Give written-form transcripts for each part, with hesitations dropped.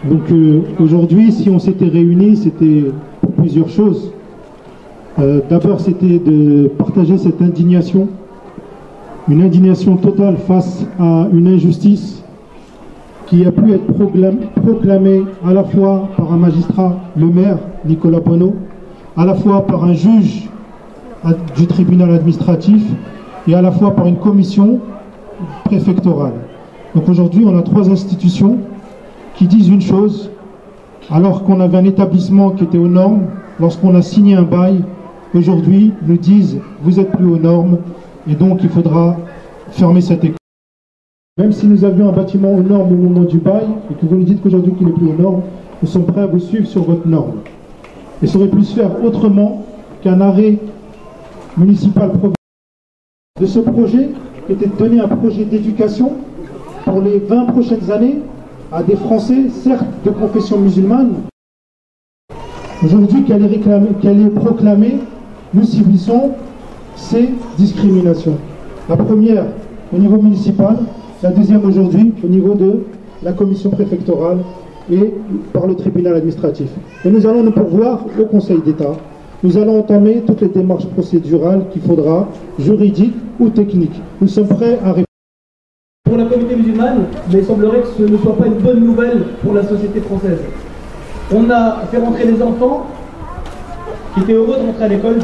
Donc aujourd'hui, si on s'était réunis, c'était pour plusieurs choses. D'abord, c'était de partager cette indignation, une indignation totale face à une injustice qui a pu être proclamée à la fois par un magistrat, le maire Nicolas Bonneau, à la fois par un juge du tribunal administratif et à la fois par une commission préfectorale. Donc aujourd'hui, on a trois institutions qui disent une chose, alors qu'on avait un établissement qui était aux normes, lorsqu'on a signé un bail, aujourd'hui nous disent vous êtes plus aux normes et donc il faudra fermer cette école. Même si nous avions un bâtiment aux normes au moment du bail et que vous nous dites qu'aujourd'hui qu'il n'est plus aux normes, nous sommes prêts à vous suivre sur votre norme. Et ça aurait pu se faire autrement qu'un arrêt municipal de ce projet qui était de donner un projet d'éducation pour les 20 prochaines années à des Français, certes de confession musulmane. Aujourd'hui, qu'elle est proclamée, nous subissons ces discriminations. La première au niveau municipal, la deuxième aujourd'hui au niveau de la commission préfectorale et par le tribunal administratif. Et nous allons nous pourvoir au Conseil d'État. Nous allons entamer toutes les démarches procédurales qu'il faudra, juridiques ou techniques. Nous sommes prêts à répondre. Pour la communauté musulmane, mais il semblerait que ce ne soit pas une bonne nouvelle pour la société française. On a fait rentrer des enfants qui étaient heureux de rentrer à l'école,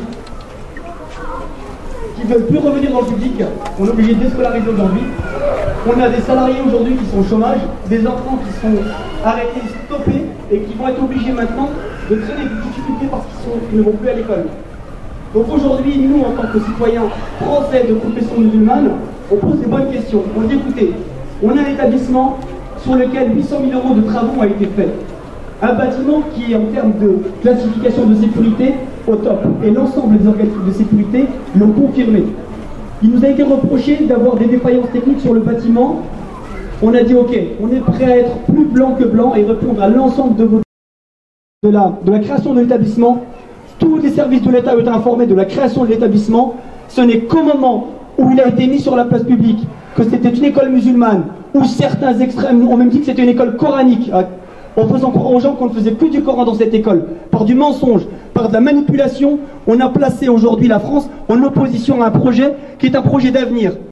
qui ne veulent plus revenir dans le public. On est obligé de déscolariser aujourd'hui. On a des salariés aujourd'hui qui sont au chômage, des enfants qui sont arrêtés, stoppés et qui vont être obligés maintenant de traîner des difficultés parce qu'ils ne vont plus à l'école. Donc aujourd'hui, nous, en tant que citoyens français de confession musulmane, on pose des bonnes questions. On dit écoutez, on a un établissement sur lequel 800 000 € de travaux ont été faits. Un bâtiment qui est en termes de classification de sécurité au top. Et l'ensemble des organismes de sécurité l'ont confirmé. Il nous a été reproché d'avoir des défaillances techniques sur le bâtiment. On a dit ok, on est prêt à être plus blanc que blanc et répondre à l'ensemble de la création de l'établissement. Tous les services de l'État ont été informés de la création de l'établissement. Ce n'est qu'au moment où il a été mis sur la place publique que c'était une école musulmane, où certains extrêmes ont même dit que c'était une école coranique, en faisant croire aux gens qu'on ne faisait plus du Coran dans cette école, par du mensonge, par de la manipulation. On a placé aujourd'hui la France en opposition à un projet qui est un projet d'avenir.